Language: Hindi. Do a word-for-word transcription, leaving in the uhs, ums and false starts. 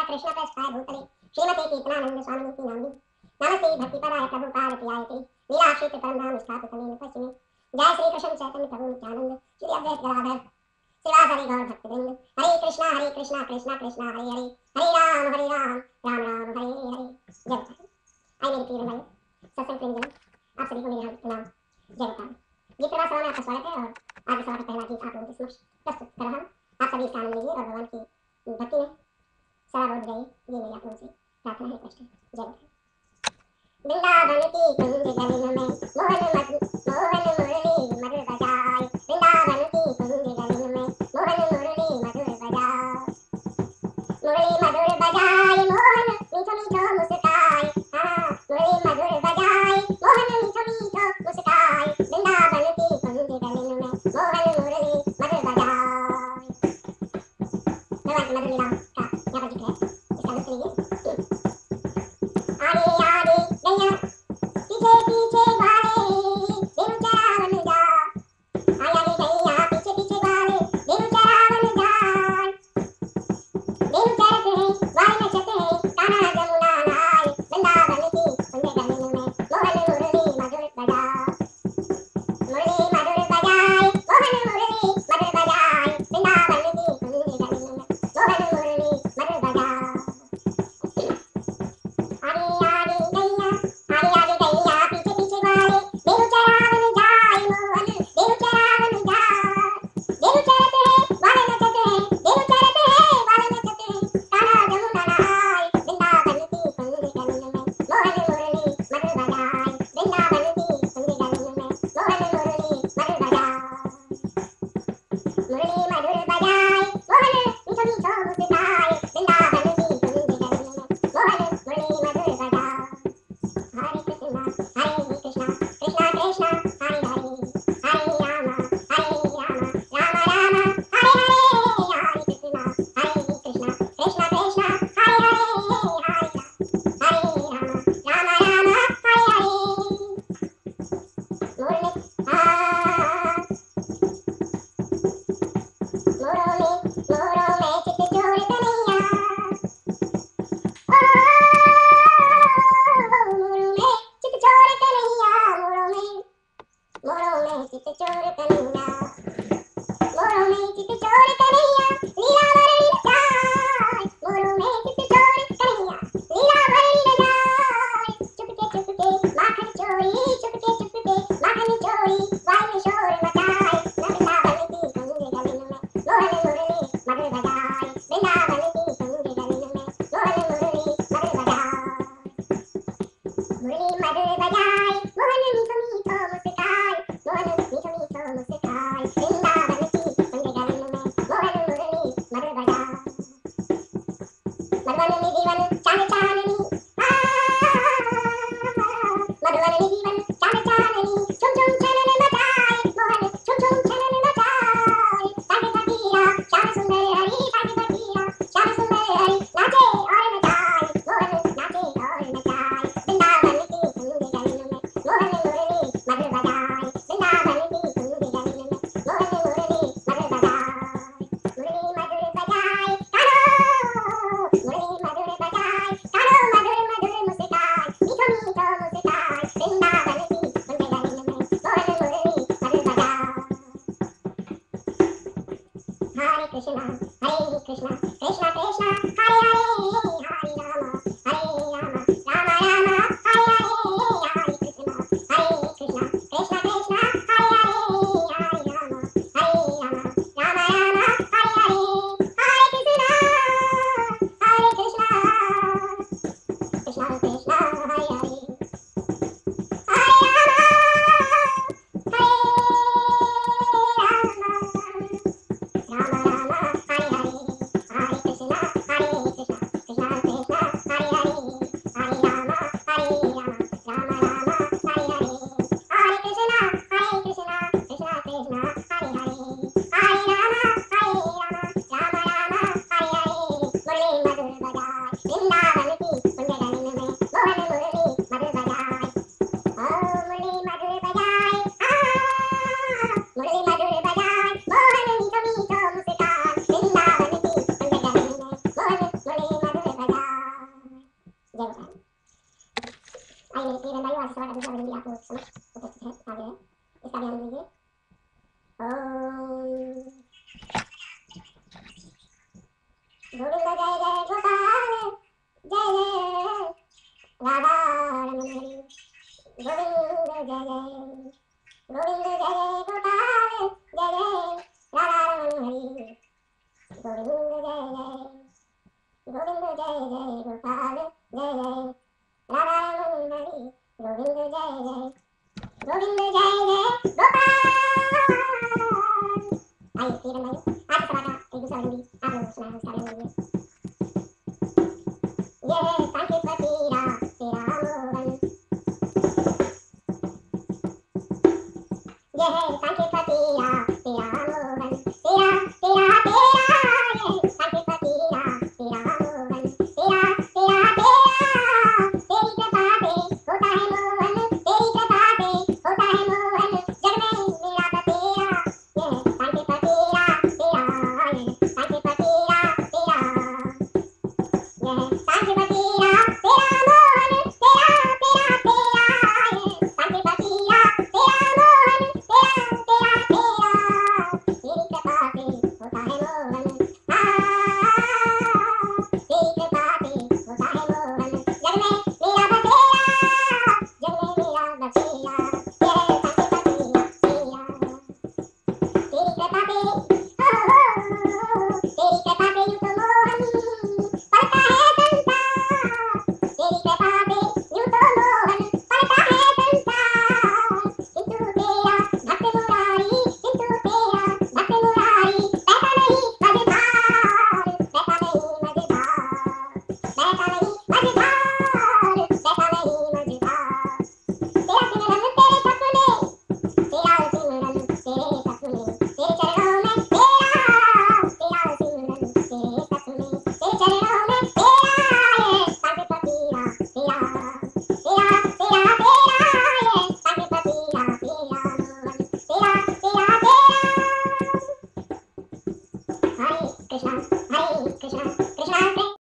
कृष्ण प्रेष्ठाय भूतले श्रीमते कीर्तनानंद स्वामिनी की नामिनी नमस्ते भक्तिपदाय प्रभुपाद प्रियायते लीलाक्षेत्र परमधाम स्थापितमेन पश्चिमे जय श्री कृष्ण चैतन्य प्रभु नित्यानंद श्री अद्वैत गदाधर श्रीवासरि गौर भक्तवृंद हरे कृष्णा हरे कृष्णा कृष्णा कृष्णा हरे हरे हरे राम हरे राम राम राम हरे हरे। जय बताएं आई मेरे प्रिय भाई सत्संग प्रेमी आप सभी को मेरे हार्दिक प्रणाम। जय बताएं गीत प्रवाह सभा में आपका स्वागत है और आज सभा का पहला गीत आप लोगों के समक्ष प्रस्तुत कर रहा हूँ। आप सभी इसका आनंद लीजिए और भगवान की भक्ति में सदा बोध रहिए, ये मेरी आप लोगों से प्रार्थना है, कष्ट है। जय बताएं। वृंदावन की कुंज गलियों में मोहन मद मोहन मुरली मधुर बजाए, वृंदावन की कुंज गलियों में मोहन मुरली मधुर बजाए, मुरली मधुर बजाए मोहन मीठो मीठो मुस्काए, हाँ मुरली मधुर बजाए मोहन मीठो मीठो मुस्काए, वृंदावन की कुंज गलियों में मोहन मुरली मधुर बजाए। भगवान की मधुर लीला का यहाँ पर जिक्र है, इसका लुत्फ लीजिए। आगे आगे गैया पीछे पीछे ग्वाले बिनु चरावन जा, आगे आगे गैया पीछे पीछे ग्वाले बिनु चरावन जाए, बिनु चरते हैं ग्वाले नचते हैं कान्हा जमुना नहाए, वृंदावन की कुंज गलियों में मोहन मुरली मधुर बजाए, मुरली मधुर बजाए मोहन मुरली मधुर बजाए, वृंदावन की कुंज गलियों में मोहन मुरली मधुर बजाए। आगे आगे गैया आगे आगे गैया पीछे पीछे ग्वाले बिनु चरावन जाए मोहन बिनु चरावन जाए, बिनु चरते हैं ग्वाले नचते हैं बिनु चरते हैं ग्वाले नचते हैं कान्हा जमुना नहाए, वृंदावन की कुंज गलियों में मोहन मुरली मधुर बजाए, वृंदावन की कुंज गलियों में मोहन मुरली मधुर बजाए, मुरली मधुर बजाए मोहन मीठो मीठो मुस्काए, वृंदावन की कुंज गलियों में मोहन मुरली मधुर बजाए। हरे कृष्णा हरे कृष्णा कृष्णा कृष्णा हरे हरे, हरे राम हरे राम राम राम हरे हरे, हरे कृष्णा हरे कृष्णा कृष्णा कृष्णा हरे हरे, हरे राम हरे राम राम राम हरे हरे। मोर में हाँ मोरों में मोरों में चित चोर कन्हैया, मोरों में चित चोर कन्हैया, मोरों में मोरों में चित चोर कन्हैया, मोरों में चित चोर कन्हैया लीला भरी रचाए, मोरों में चित चोर कन्हैया लीला भरी रचाए, चुपके चुपके माखन चोरी चुपके चुपके माखन चोरी वायु शोर मचाए, वृंदावन की कुंज गलियों में मोहन मुरली मधुर बजाए, वृंदावन की कुंज गलियों में मोहन मुरली मधुर बजाए, मुरली मधुर बजाए मोहन मीठो मीठो मुस्काए, मोहन मीठो मीठो मुस्काए, वृंदावन की कुंज गलियों में मोहन मुरली मधुर बजाए। मधुवन निधिवन चान चाननी मधुवन निधिवन चान चाननी छुम छुम छनन मचाए, मोहन छुम छुम छनन मचाए, साके फकीरा श्याम सुंदर हरि साके फकीरा श्याम सुंदर हरि नाचे और नचाए, मोहन नाचे और नचाए, वृंदावन की कुंज गलियों में मोहन मुरली मधुर बजाए, वृंदावन की कुंज गलियों में मोहन मुरली मधुर बजाए, मुरली मधुर बजाए कान्हा मुरली मधुर बजाए कान्हा का दूसरा वर्जन भी आप लोग समझ उपस्थित है, आगे है, इसका ध्यान दीजिए। ओम गोविंद जय जय गोपाल जय जय राधा रमण हरि गोविंद जय जय गोविंद जय जय गोपाल जय जय राधा रमण हरि गोविंद जय जय गोविंद जय जय गोपाल जय जय राधा रमण हरि गोविंद जय जय गोविंद जय जय गोपाल। आइए तीर भाई आज सभा का एक दूसरा वर्जन भी आप लोगों को सुना है, उसका ध्यान दीजिए। ये